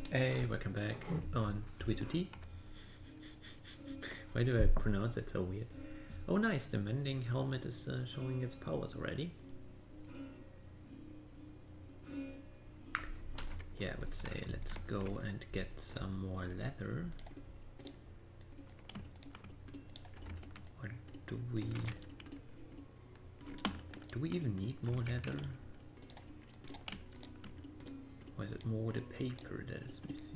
Hey, welcome back on Tweet2T. Why do I pronounce it so weird? Oh nice, the mending helmet is showing its powers already. Yeah, I would say let's go and get some more leather. Or do we even need more leather? Or is it more the paper that is missing?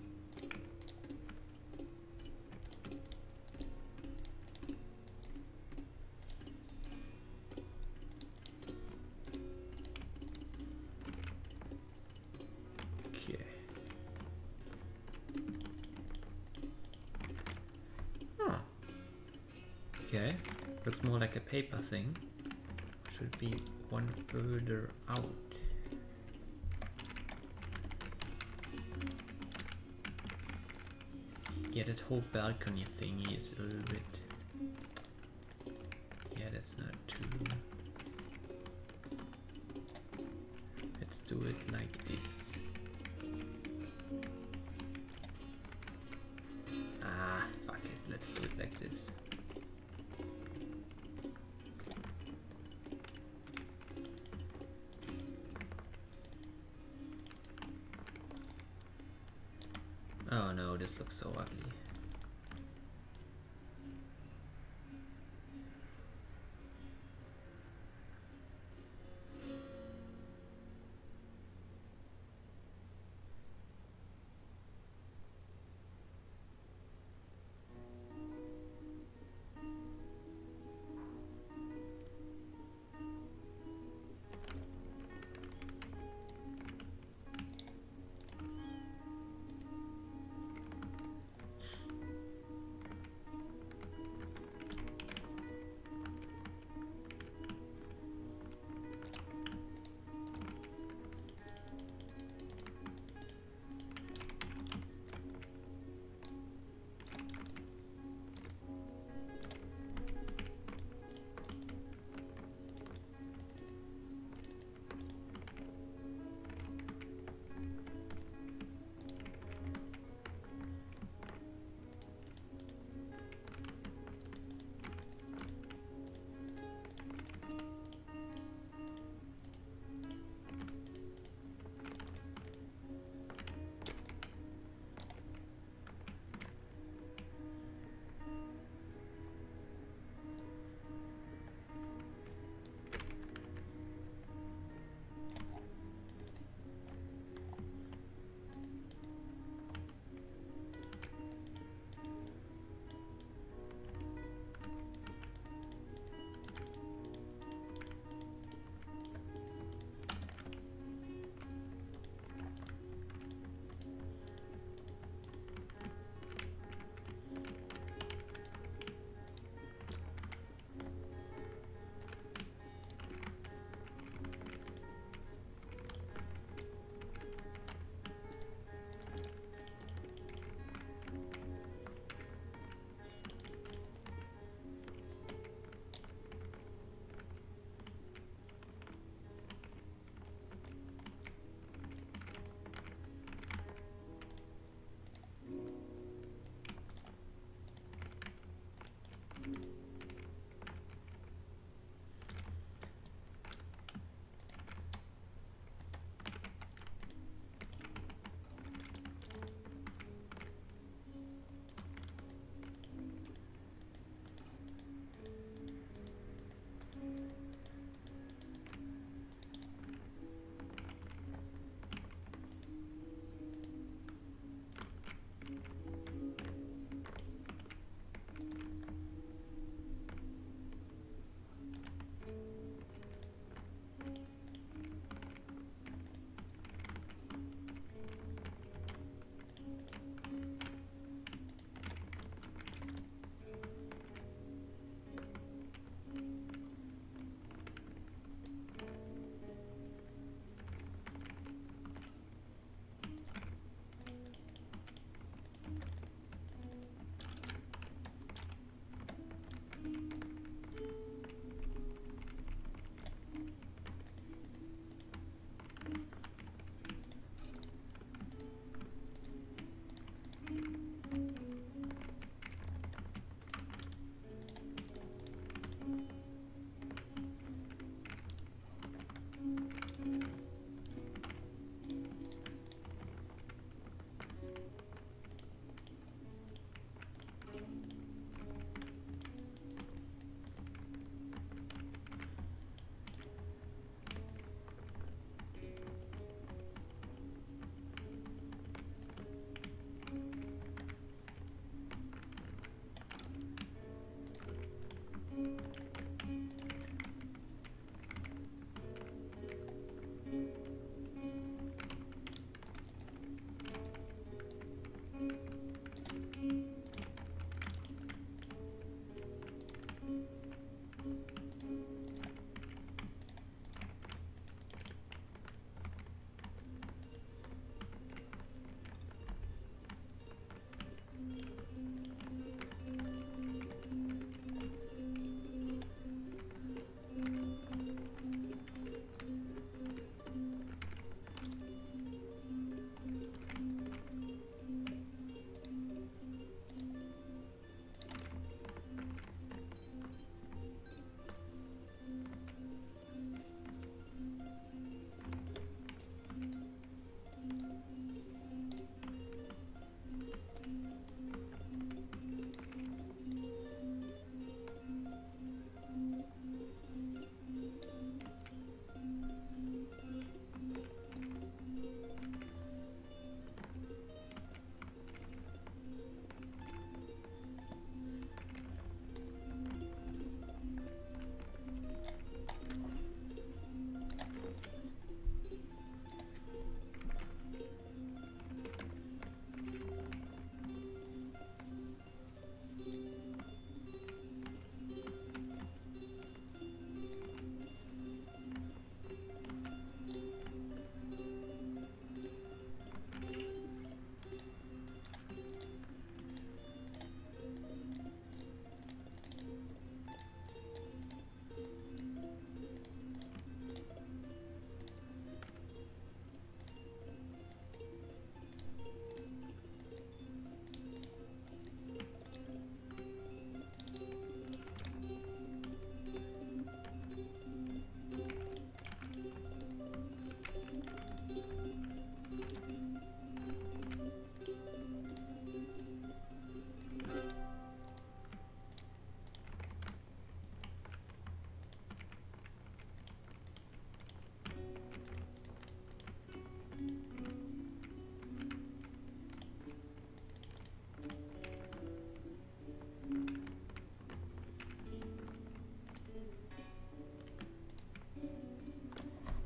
Okay. Huh. Okay, looks more like a paper thing. Should be one further out. Yeah, that whole balcony thingy is a little bit... Yeah, that's not too... Let's do it like this. Ah, fuck it, let's do it like this. Oh no, this looks so ugly.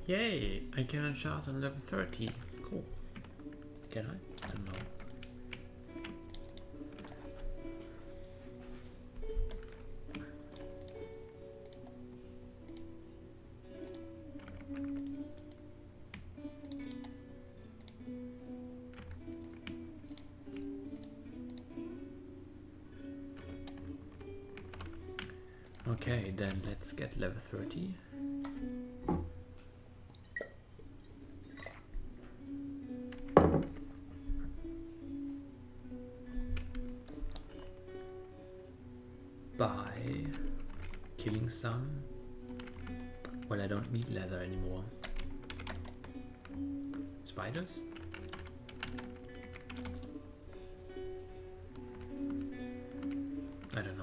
Yay! I can enchant on level 30. Cool. Can I? I don't know. Okay, then let's get level 30. By killing some. Well, I don't need leather anymore. Spiders? I don't know.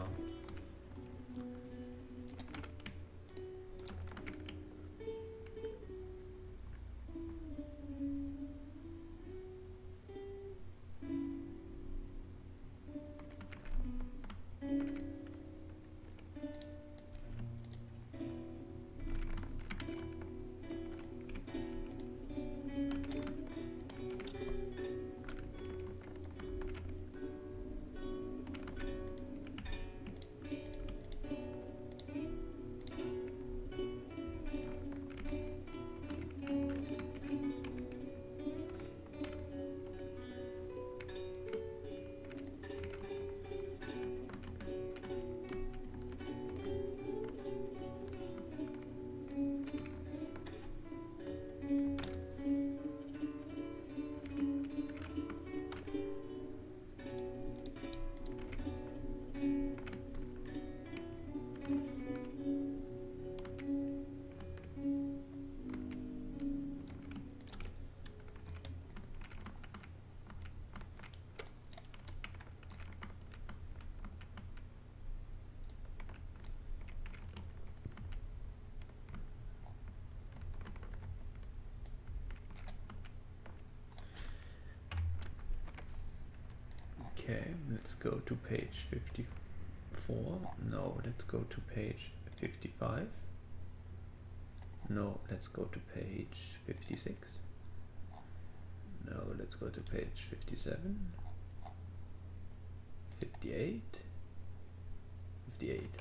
Okay, let's go to page 54. No, let's go to page 55. No, let's go to page 56. No, let's go to page 57. 58. 58.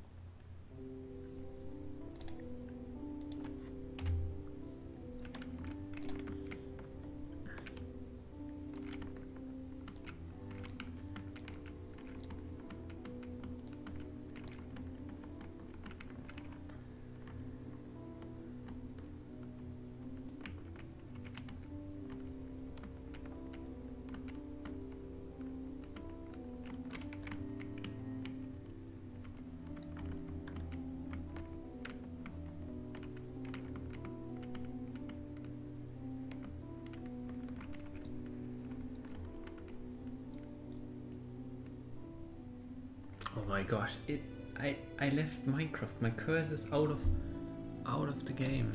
Oh my gosh, I left Minecraft. My cursor's out of the game.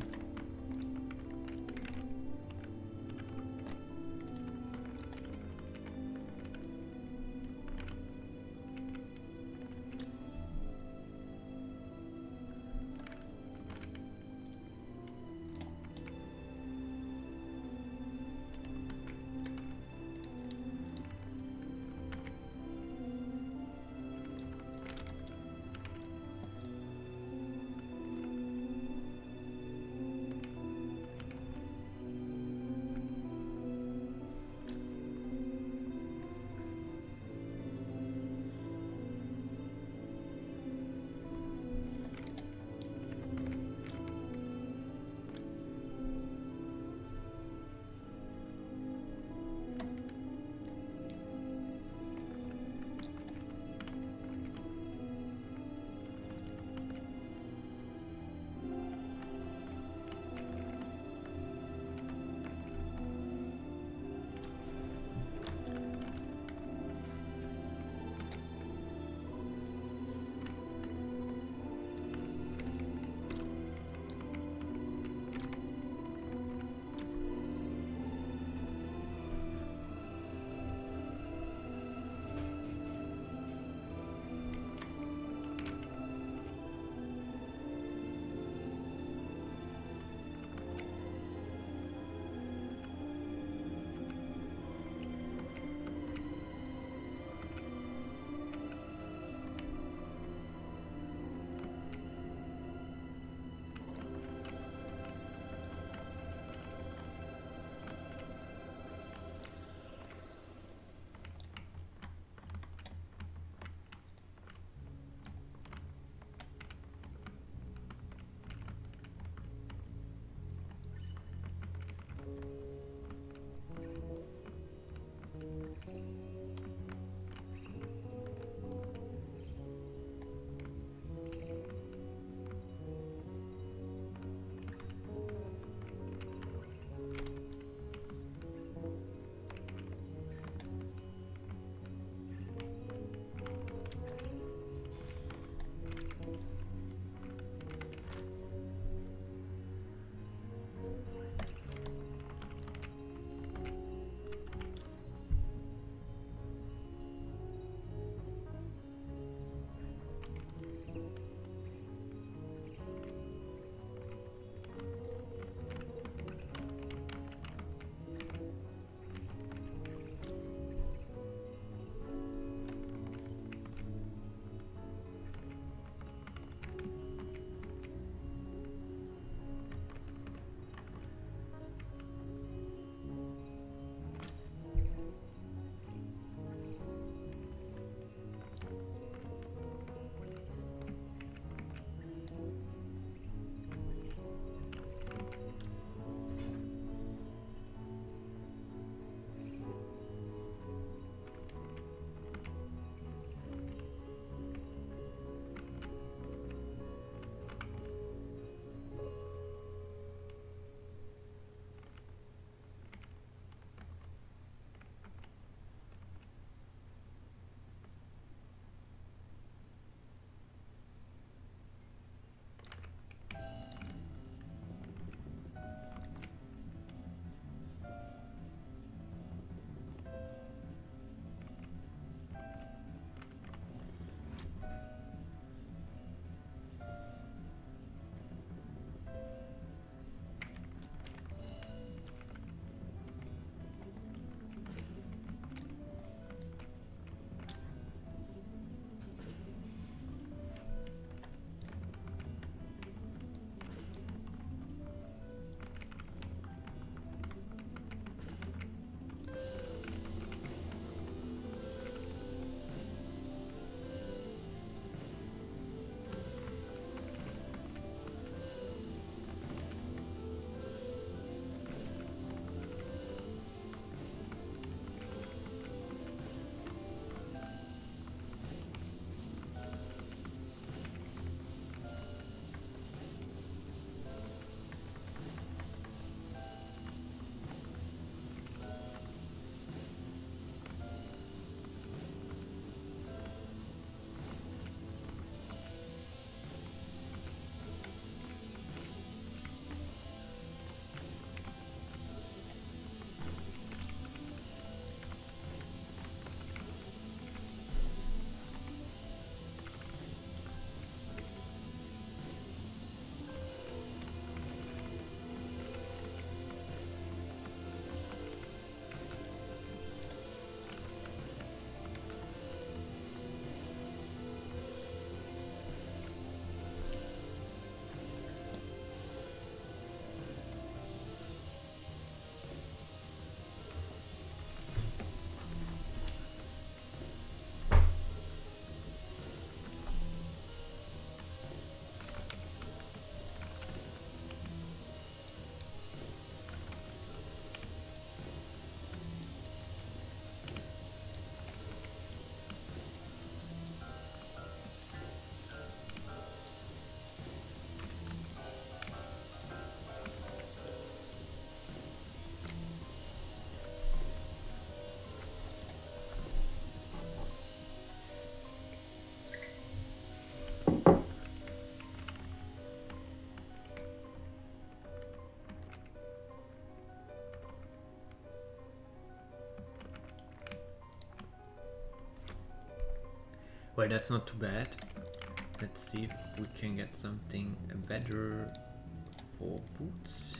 Well, that's not too bad. Let's see if we can get something better for boots.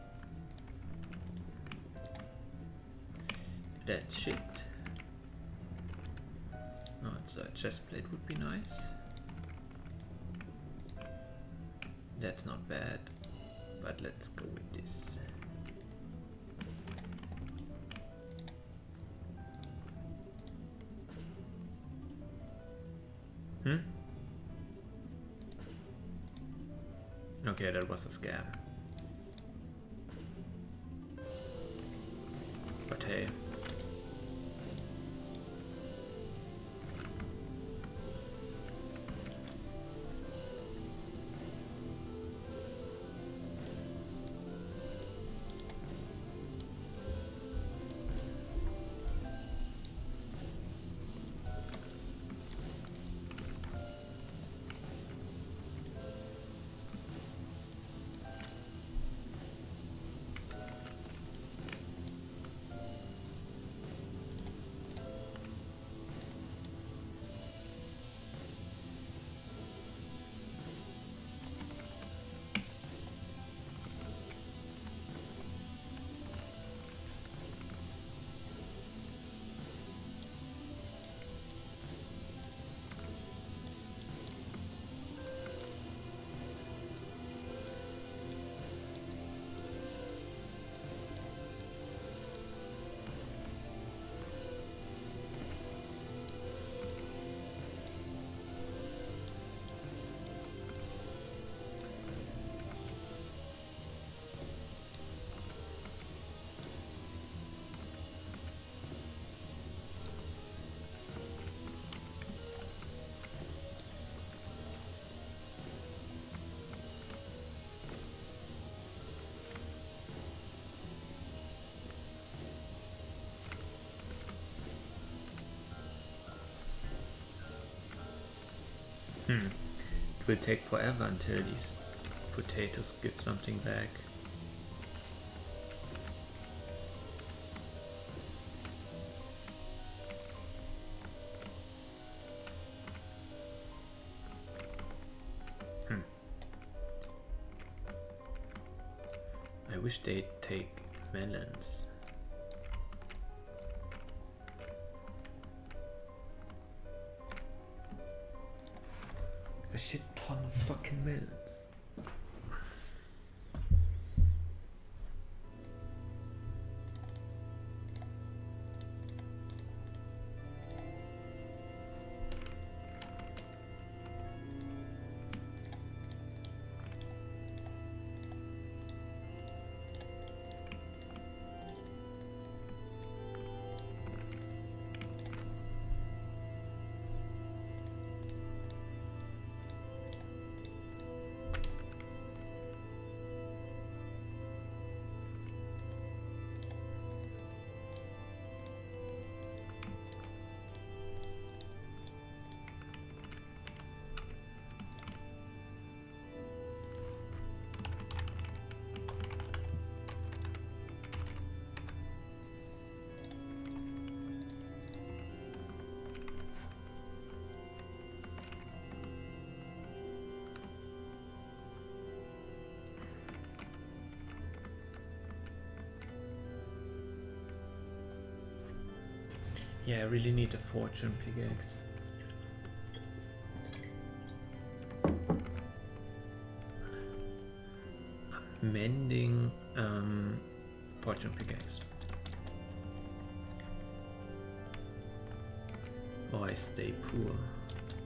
That's shit. Oh, it's a chest plate would be nice. That's not bad, but let's go with this. Okay, that was a scam. But hey. It will take forever until these potatoes give something back. I wish they'd take melons. A shit ton of fucking melons. Yeah, I really need a fortune pickaxe. Mending fortune pickaxe. Or I stay poor.